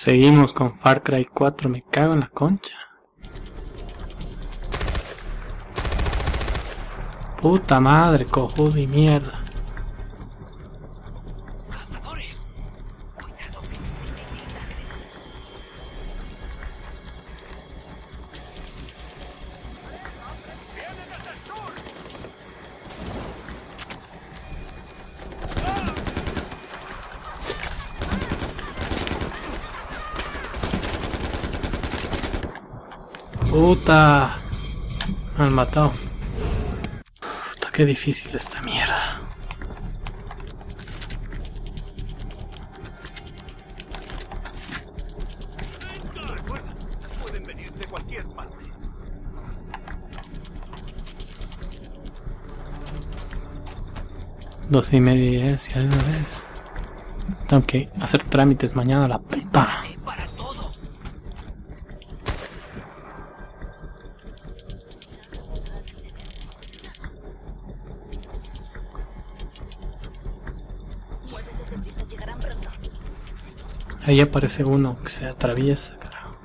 Seguimos con Far Cry 4, me cago en la concha. Puta madre, cojudo y mierda. Puta, me han matado. Puta, qué difícil esta mierda. Pueden venir de cualquier parte. Doce y media ya, si hay una vez. Tengo que hacer trámites mañana a la puta. Para todo. Muévete deprisa, llegarán pronto. Ahí aparece uno que se atraviesa, carajo.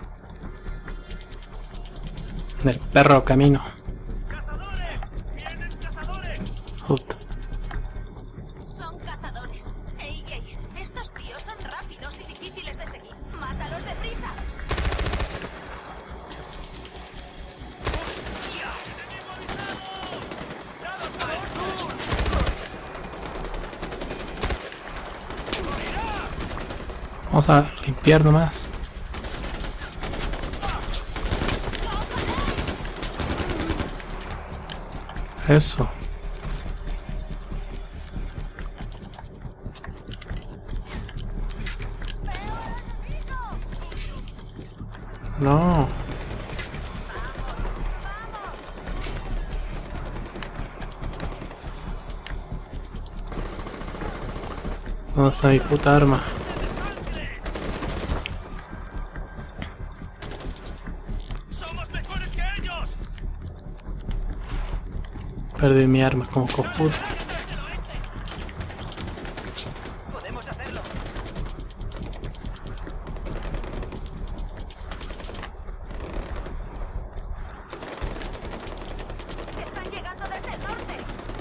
Del perro camino. ¡Cazadores! ¡Vienen cazadores! Puta. Son cazadores. Ey, estos tíos son rápidos y difíciles de seguir. ¡Mátalos deprisa! Vamos a limpiar nomás. Eso. No. ¿Dónde está mi puta arma? ¡Somos mejores que ellos! Perdí mi arma como cojudo. Podemos hacerlo. ¡Están llegando desde el norte!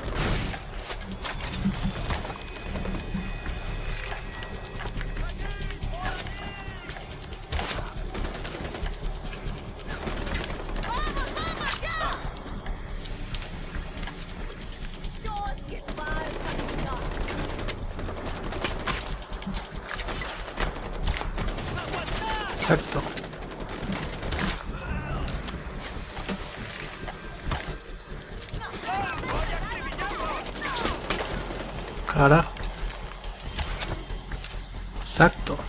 ¡Vamos, vamos, ya! ¡Dios, qué falta! Exacto. Carajo. Exacto.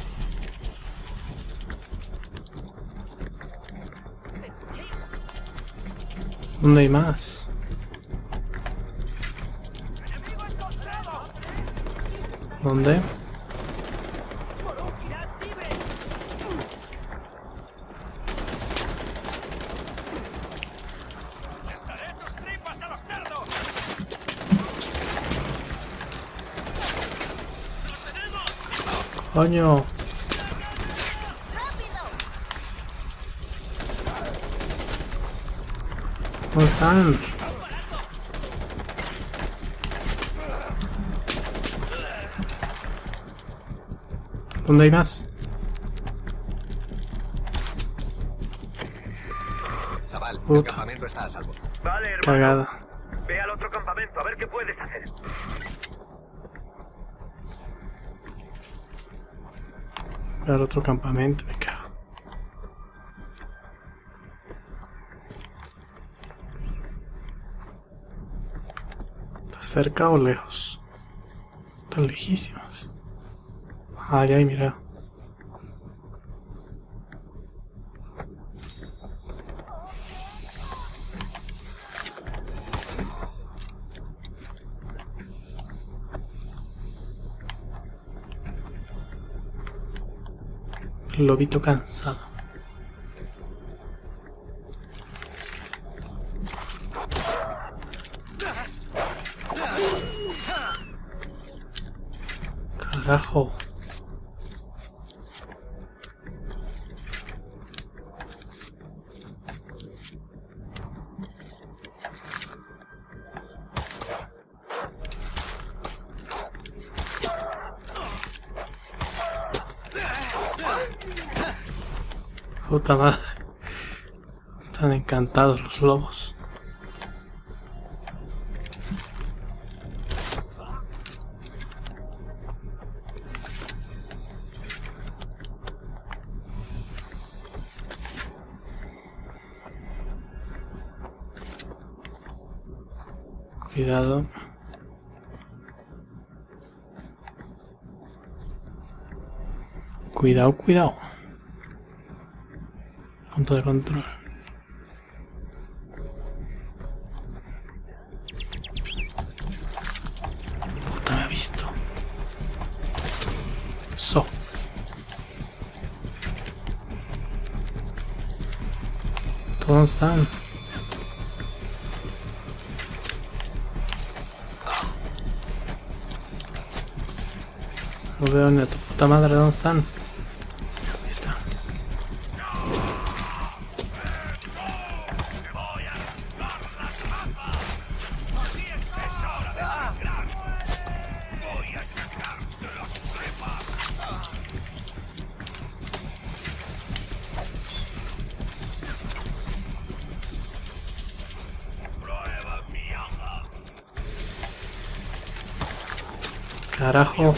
¿Dónde hay más? ¿Dónde? ¡Estaré tus tripas a los cerdos! ¡Los tenemos! Coño. ¡Rápido! ¿Dónde están? ¿Dónde hay más? Zabal, el Puta. campamento está a salvo. Vale, hermano. Cagada. Ve al otro campamento a ver qué puedes hacer. Al otro campamento, me cago. ¿Está cerca o lejos? Están lejísimos. Ah, ya, mira. El lobito cansado. Carajo. Puta madre. Están encantados los lobos. Cuidado. Cuidado, cuidado. Punto de control. Puta, me ha visto. So. ¿Dónde están? No veo ni a tu puta madre, ¿dónde están? Ahí está. Carajo.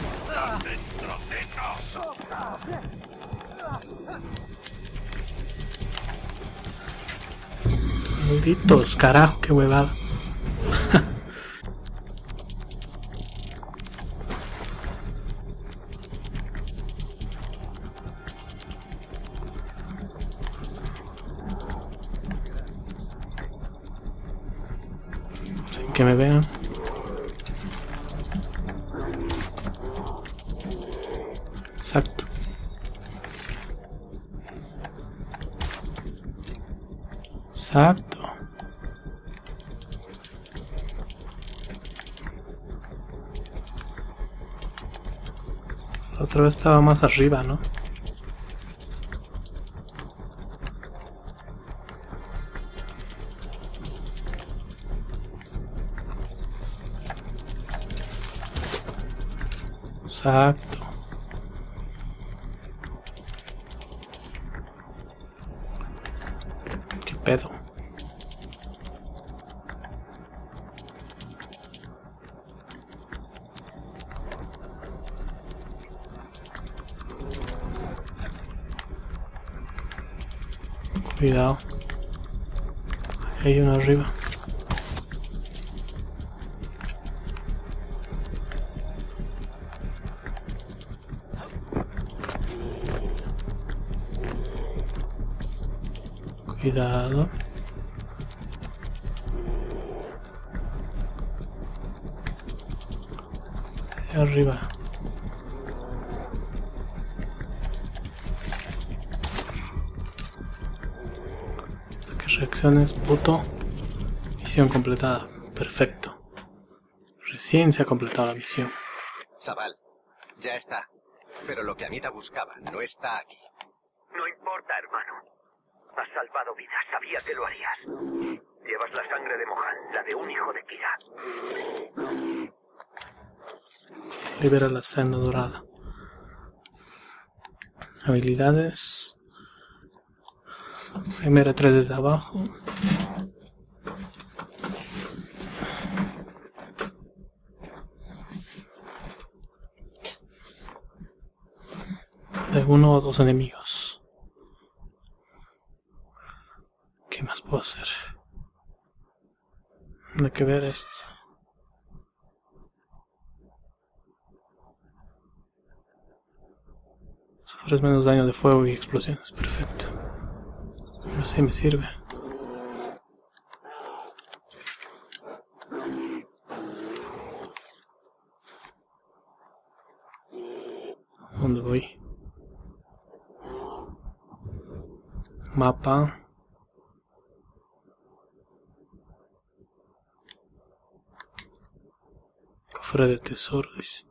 Malditos, carajo, qué huevada. Sin que me vean. Exacto. Exacto. La otra vez estaba más arriba, ¿no? Exacto. ¿Qué pedo? Cuidado. Hay uno arriba. Cuidado. Ahí arriba. Reacciones, puto. Misión completada. Perfecto. Recién se ha completado la misión. Zaval, ya está. Pero lo que Anita buscaba no está aquí. No importa, hermano. Has salvado vidas, sabía que lo harías. Llevas la sangre de Mohan, la de un hijo de Kira. Libera la senda dorada. Habilidades. MR3 desde abajo. De uno o dos enemigos. ¿Qué más puedo hacer? Hay que ver esto. Sufres menos daño de fuego y explosiones. Perfecto. Así me sirve. ¿Dónde voy? Mapa. Cofre de tesoros.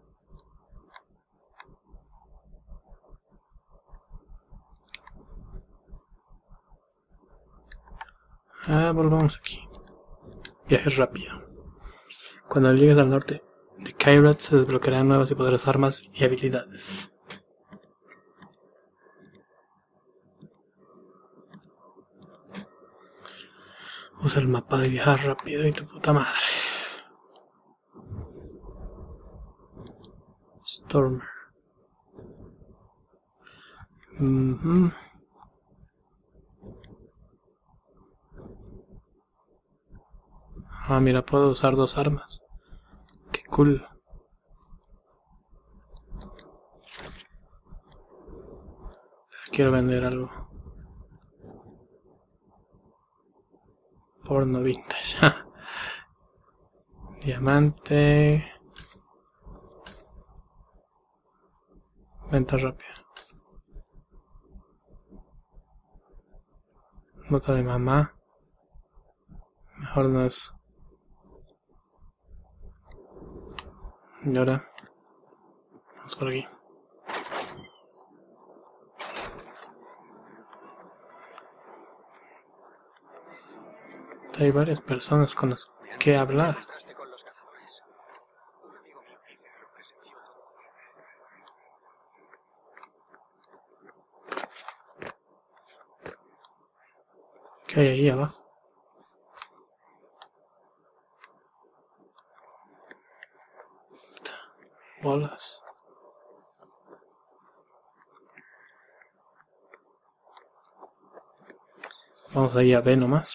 Volvamos aquí. Viaje rápido. Cuando llegues al norte de Kyrat se desbloquearán nuevas y poderosas armas y habilidades. Usa el mapa de viajar rápido y tu puta madre. Stormer. Ah, mira, puedo usar 2 armas. Qué cool. Quiero vender algo. Porno vintage. Diamante. Venta rápida. Nota de mamá. Mejor no es. Y ahora vamos por aquí. Hay varias personas con las que hablar. ¿Qué hay ahí abajo? Bolas. Vamos ahí a ver nomás.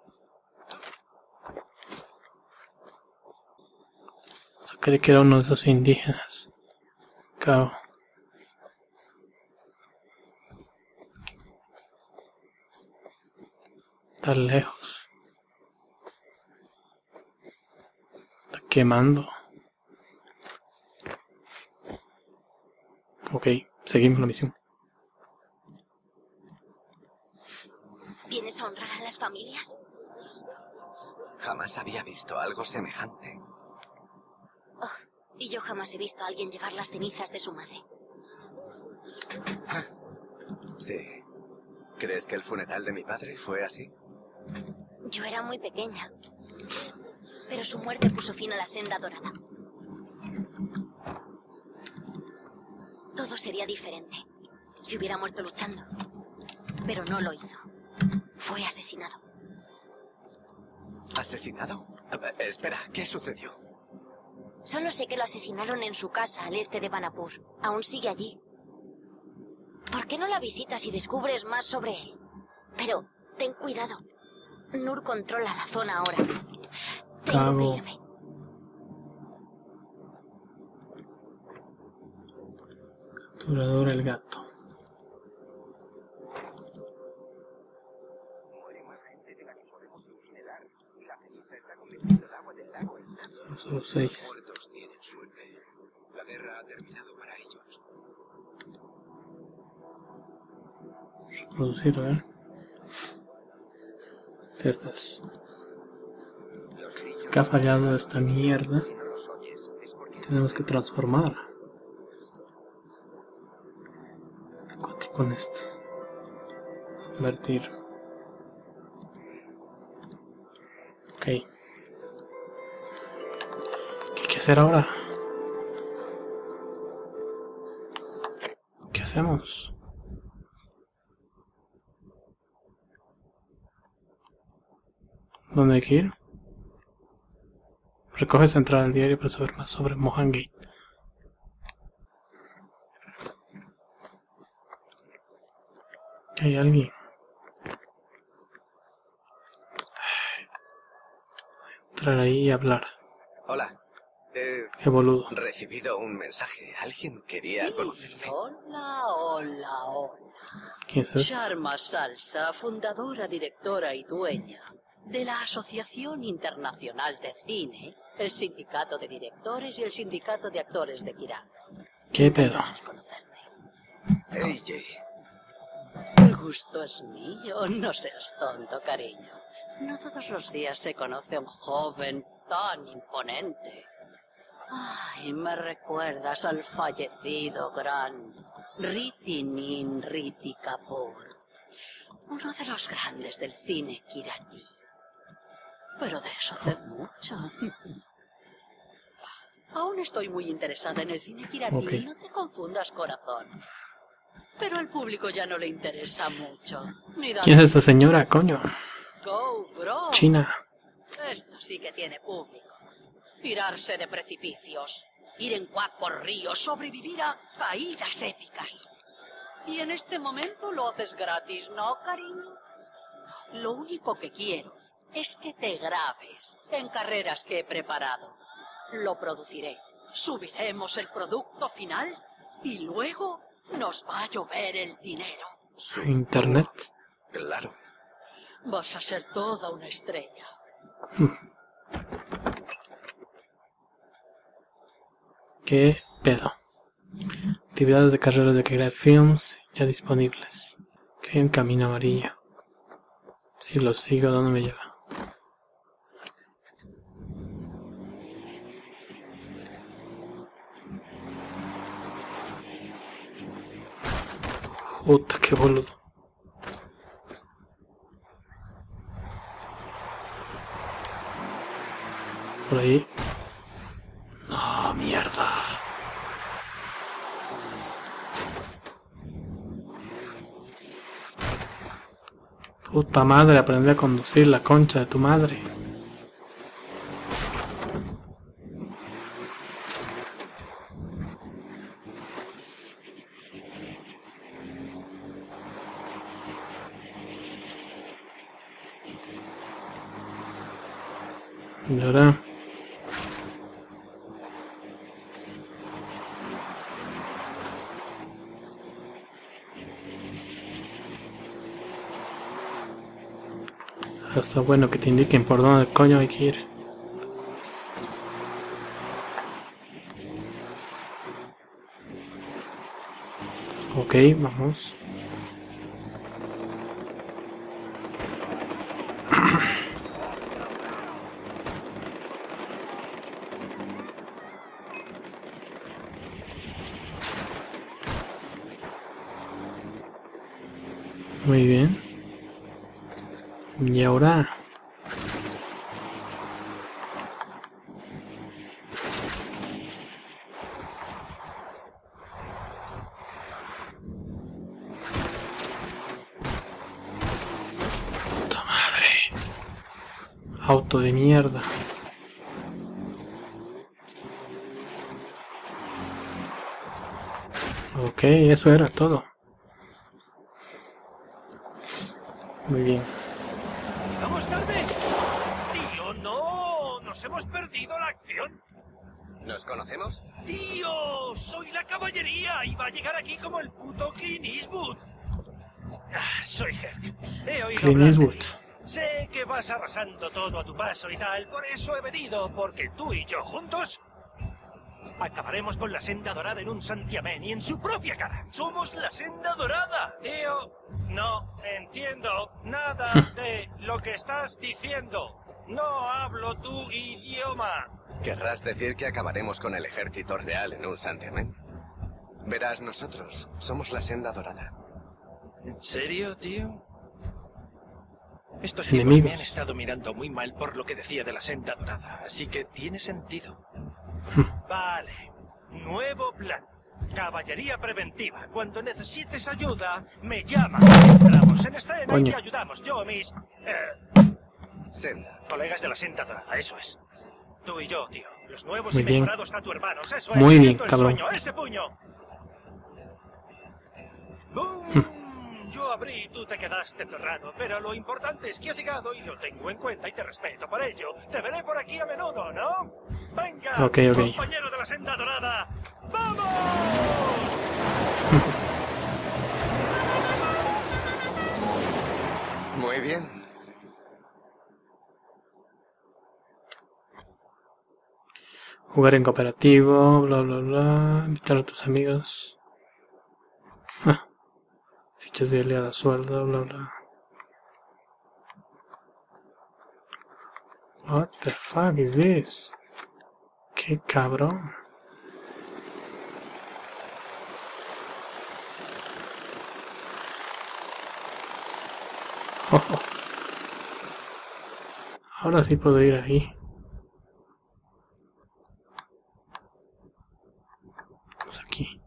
Yo creí que era uno de esos indígenas. Cao. Está lejos. Está quemando. Ok, seguimos la misión. ¿Vienes a honrar a las familias? Jamás había visto algo semejante. Oh, y yo jamás he visto a alguien llevar las cenizas de su madre. Sí. ¿Crees que el funeral de mi padre fue así? Yo era muy pequeña, pero su muerte puso fin a la senda dorada. Todo sería diferente si hubiera muerto luchando, pero no lo hizo. Fue asesinado. ¿Asesinado? Espera, ¿qué sucedió? Solo sé que lo asesinaron en su casa al este de Banapur. Aún sigue allí. ¿Por qué no la visitas y descubres más sobre él? Pero ten cuidado. Nur controla la zona ahora. Tengo que irme. Capturador el gato. Solo 6. Los muertos tienen suerte. La guerra ha terminado para ellos. Reproducir, a ver. Estas. ¿Qué ha fallado esta mierda? Tenemos que transformar. Con esto. Convertir. Ok. ¿Qué hay que hacer ahora? ¿Qué hacemos? ¿Dónde hay que ir? Recoge esta entrada del diario para saber más sobre Mohan Gate. ¿Hay alguien? Entrar ahí y hablar. Hola. Qué boludo. Recibido un mensaje. Alguien quería conocerme. Hola, hola, hola. ¿Quién es este? Sharma Salsa, fundadora, directora y dueña de la Asociación Internacional de Cine, el Sindicato de Directores y el Sindicato de Actores de Kiran. ¿Qué pedo? Hey, Jay. El gusto es mío, no seas tonto, cariño. No todos los días se conoce a un joven tan imponente. Ay, me recuerdas al fallecido gran Ritinin Riti Kapoor, uno de los grandes del cine kirati. Pero de eso hace mucho. Aún estoy muy interesada en el cine kirati, Okay. no te confundas, corazón. Pero al público ya no le interesa mucho. Ni da ¿Quién es esta señora, coño? go, bro. China. Esto sí que tiene público. Tirarse de precipicios, ir en quad por ríos, sobrevivir a caídas épicas. Y en este momento lo haces gratis, ¿no, cariño? Lo único que quiero es que te grabes en carreras que he preparado. Lo produciré. Subiremos el producto final y luego nos va a llover el dinero. Internet. Claro. Vas a ser toda una estrella. ¿Qué pedo? Actividades de carreras de Kayrat Films ya disponibles. Que hay un camino amarillo. Si lo sigo, ¿dónde me lleva? Puta, qué boludo. Por ahí. No, mierda. Puta madre, aprende a conducir, la concha de tu madre. Y ahora... Está bueno que te indiquen por dónde coño hay que ir. Ok, vamos. Muy bien. Y ahora... ¡Puta madre! Auto de mierda. Ok, eso era todo. Muy bien. ¡Vamos tarde! ¡Tío, no! ¡Nos hemos perdido la acción! ¿Nos conocemos? ¡Tío! ¡Soy la caballería! ¡Y va a llegar aquí como el puto Clint Eastwood! Ah, soy Herc. He oído Clint hablar de Eastwood. ti. Sé que vas arrasando todo a tu paso y tal, por eso he venido, porque tú y yo juntos acabaremos con la senda dorada en un santiamén y en su propia cara. ¡Somos la senda dorada! Tío, no entiendo nada de lo que estás diciendo. No hablo tu idioma. ¿Querrás decir que acabaremos con el ejército real en un santiamén? Verás, nosotros somos la senda dorada. ¿En serio, tío? Estos tipos me Enemigos. han estado mirando muy mal por lo que decía de la senda dorada, así que tiene sentido. Vale. Nuevo plan. Caballería preventiva. Cuando necesites ayuda, me llamas. Entramos en escena Coño. y te ayudamos. Yo, mis... Senda. colegas de la senda dorada, eso es. Tú y yo, tío. Los nuevos Muy y bien. mejorados tatuhermanos, eso es. Muy bien, Viviendo el cabrón. sueño, ese puño. ¡Bum! Yo abrí y tú te quedaste cerrado, pero lo importante es que has llegado y lo tengo en cuenta y te respeto por ello. Te veré por aquí a menudo, ¿no? ¡Venga, Ok. compañero de la senda dorada! ¡Vamos! Muy bien. Jugar en cooperativo, bla bla bla, invitar a tus amigos. Fichas de aliada, sueldo, bla bla. What the fuck is this? Qué cabrón. Oh. Ahora sí puedo ir ahí. Vamos aquí.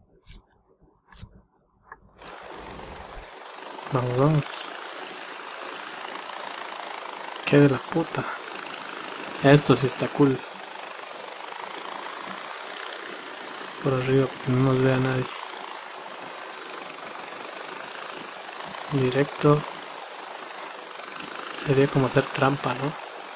Vamos, vamos. qué de la puta. Esto sí está cool. Por arriba, que no nos vea nadie. Directo. Sería como hacer trampa, ¿no?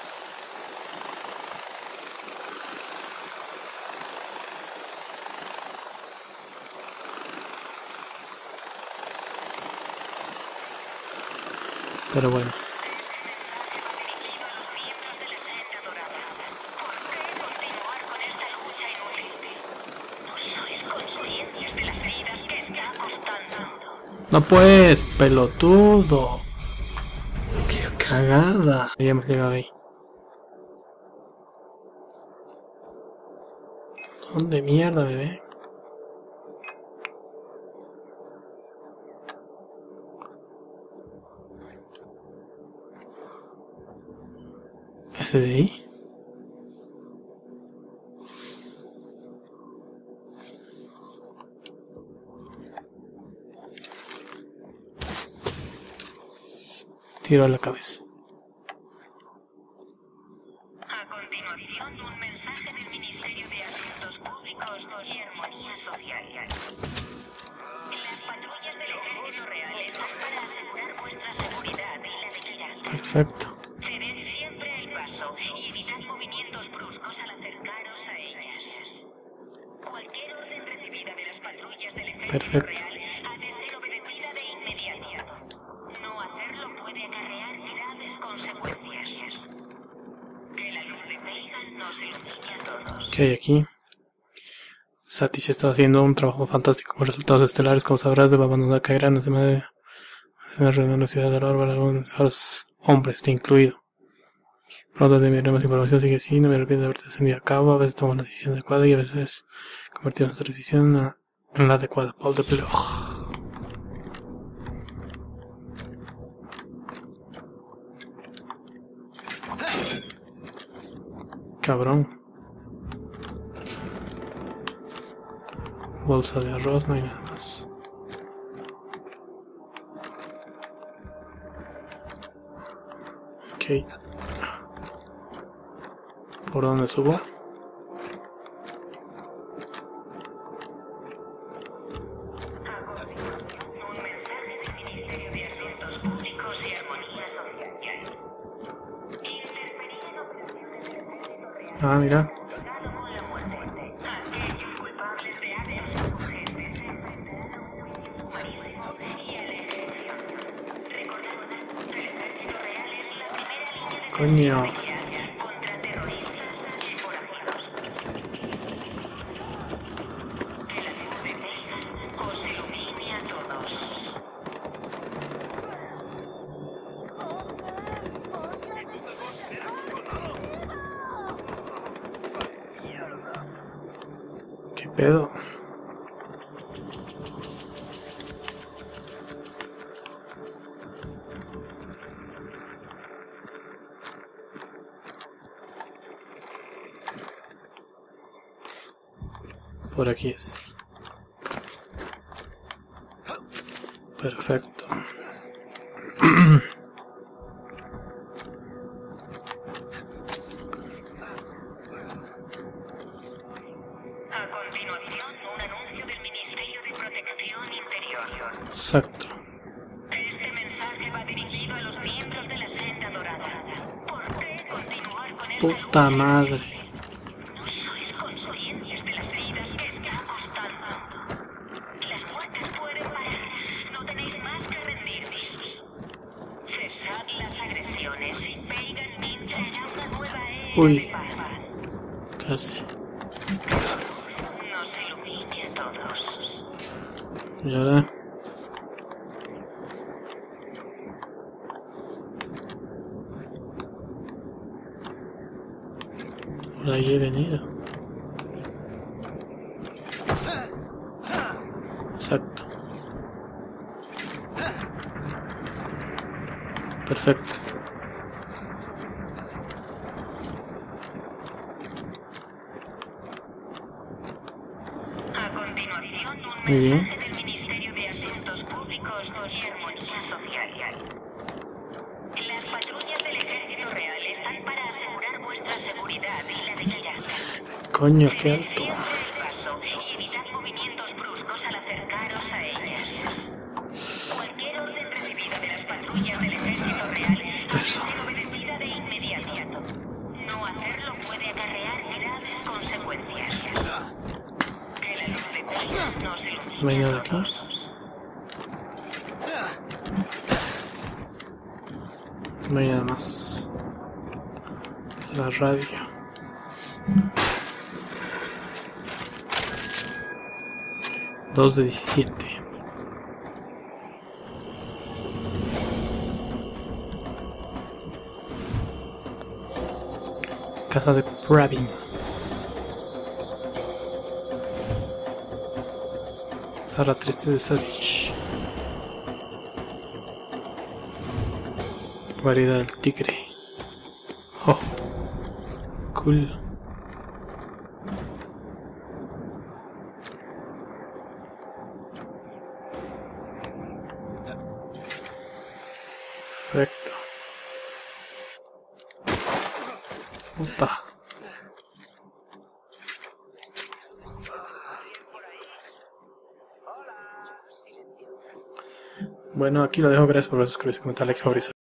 Pero bueno. No puedes, pelotudo. Qué cagada. Ya hemos llegado ahí. ¿Dónde mierda, bebé? ¿Ese de ahí? Tiro a la cabeza. A continuación, un mensaje del Ministerio de Asuntos Públicos y Armonía Social. Las patrullas del Ejército Real están para asegurar vuestra seguridad y la de Kirata. Perfecto. Ceded siempre el paso y evitad movimientos bruscos al acercaros a ellas. Cualquier orden recibida de las patrullas del Ejército Real ha de ser obedecida de inmediato. No hacerlo puede acarrear graves consecuencias. Que la luz de Megan nos ilumine a todos. ¿Qué hay aquí? Satish está haciendo un trabajo fantástico con resultados estelares. Como sabrás, debe abandonar Kaira en semana de reunión de la ciudad de Aurora, a los hombres, te incluido. Pronto te enviaré más información, así que sí, no me arrepiento de haberte descendido a cabo. A veces tomamos la decisión adecuada y a veces convertimos nuestra decisión en la adecuada. Paul de Pleo. Cabrón. Bolsa de arroz, no hay nada más. Ok. ¿Por dónde subo? Un mensaje del Ministerio de Asuntos Públicos y Armonía Social. Interferir en operaciones del Ejército Real. Ah, mira. Castigado con la muerte. Aquellos culpables de actos urgentes enfrentarán a un juicio sumarísimo y a la ejecución. Recordad, el Ejército Real es la primera línea de Coño. defensa contra terroristas y forajidos. Que la luz de Megan os ilumine a todos. ¿Qué pedo? Por aquí es. Perfecto. A continuación, un anuncio del Ministerio de Protección Interior. Exacto. Este mensaje va dirigido a los miembros de la Senda Dorada. ¿Por qué continuar con esta Puta lucha? madre. No sois conscientes de las vidas que está costando. Las muertes pueden parar. No tenéis más que rendiros. Cesad las agresiones y Pagan Min traerá una nueva era Uy. de paz. Casi. Nos ilumine a todos. Y ahora. Por ahí he venido. Exacto. Perfecto. A continuación, un Muy bien. mensaje del Ministerio de Asuntos Públicos y Armonía Social. Las patrullas del Ejército Real Coño, qué alto. Paso y evitad movimientos bruscos al acercaros a ellas. Cualquier orden recibida de las patrullas del ejército real ha de Eso. ser obedecida de inmediato. No hacerlo puede acarrear graves consecuencias. Que la luz de Tella no se ilumine No hay a nada aquí. todos. No hay nada más. La radio. Dos de 17. Casa de Pravin. Sara triste de Sadich. Guarida del tigre. Oh, cool. Perfecto. Puta. Bueno, aquí lo dejo. Gracias por ver, suscribirse, comentar, like, favoritos.